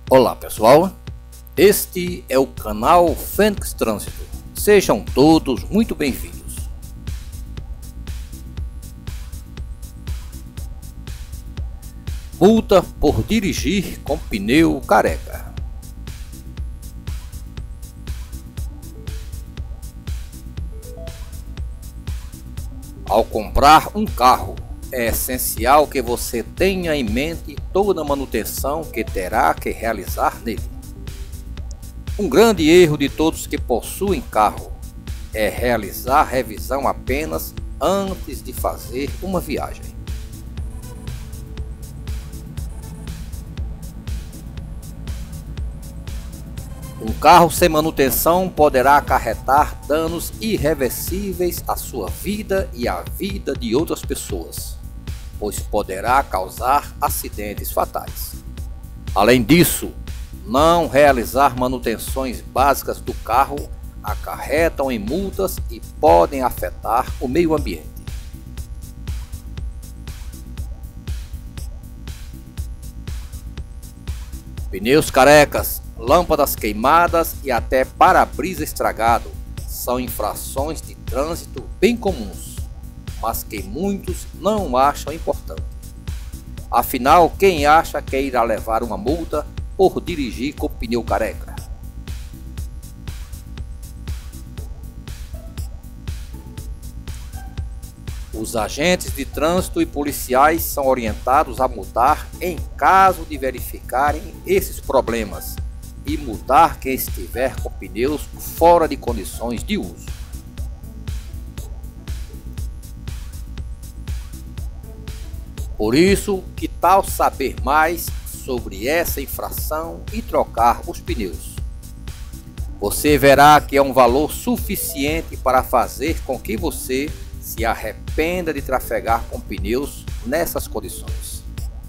Olá pessoal, este é o canal Fênix Trânsito, sejam todos muito bem-vindos. Multa por dirigir com pneu careca. Ao comprar um carro, é essencial que você tenha em mente toda a manutenção que terá que realizar nele. Um grande erro de todos que possuem carro é realizar revisão apenas antes de fazer uma viagem. Um carro sem manutenção poderá acarretar danos irreversíveis à sua vida e à vida de outras pessoas, pois poderá causar acidentes fatais. Além disso, não realizar manutenções básicas do carro acarretam em multas e podem afetar o meio ambiente. Pneus carecas, lâmpadas queimadas e até para-brisa estragado são infrações de trânsito bem comuns, mas que muitos não acham importante. Afinal, quem acha que irá levar uma multa por dirigir com pneu careca? Os agentes de trânsito e policiais são orientados a multar em caso de verificarem esses problemas e multar quem estiver com pneus fora de condições de uso. Por isso, que tal saber mais sobre essa infração e trocar os pneus? Você verá que é um valor suficiente para fazer com que você se arrependa de trafegar com pneus nessas condições.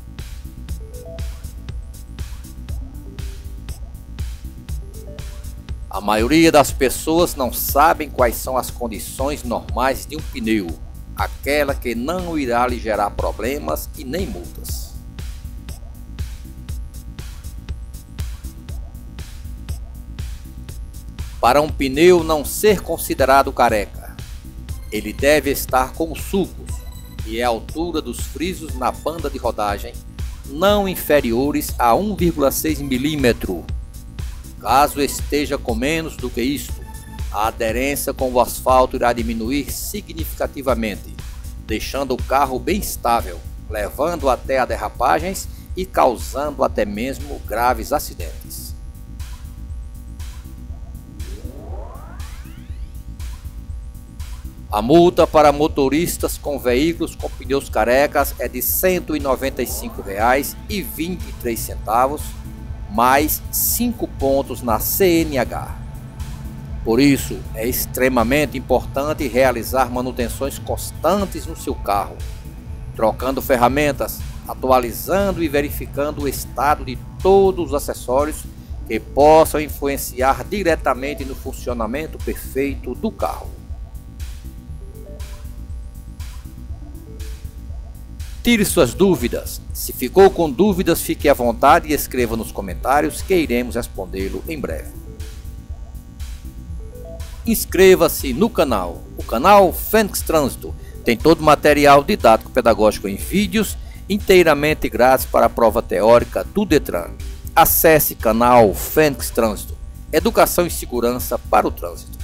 A maioria das pessoas não sabem quais são as condições normais de um pneu, aquela que não irá lhe gerar problemas e nem multas. Para um pneu não ser considerado careca, ele deve estar com sulcos e a altura dos frisos na banda de rodagem não inferiores a 1,6 mm. Caso esteja com menos do que isto, a aderência com o asfalto irá diminuir significativamente, deixando o carro bem estável, levando até a derrapagens e causando até mesmo graves acidentes. A multa para motoristas com veículos com pneus carecas é de R$ 195,23, mais 5 pontos na CNH. Por isso, é extremamente importante realizar manutenções constantes no seu carro, trocando ferramentas, atualizando e verificando o estado de todos os acessórios que possam influenciar diretamente no funcionamento perfeito do carro. Tire suas dúvidas. Se ficou com dúvidas, fique à vontade e escreva nos comentários que iremos respondê-lo em breve. Inscreva-se no canal. O canal Fênix Trânsito tem todo o material didático pedagógico em vídeos, inteiramente grátis para a prova teórica do Detran. Acesse canal Fênix Trânsito. Educação e segurança para o trânsito.